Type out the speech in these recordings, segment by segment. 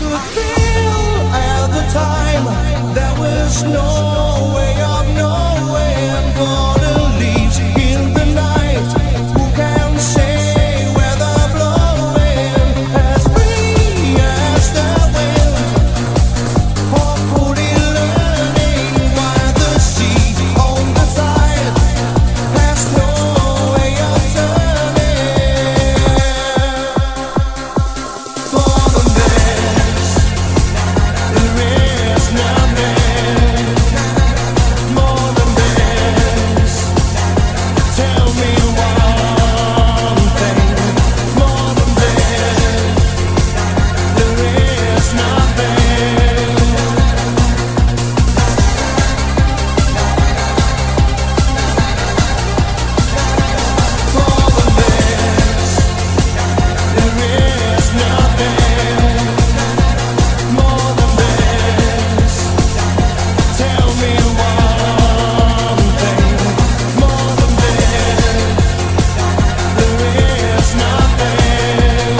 could feel at the time there was no way of knowing for the leaves in the night. Who can say where they're blowing as free as the wind? Hopefully learning why the sea on the side has no way of turning. For the best, there is nothing more than this. Tell me one thing more than this. There is nothing. For the best, there is nothing more than this. Tell me one thing more than this. There is nothing.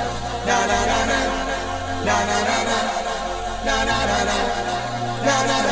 Na na na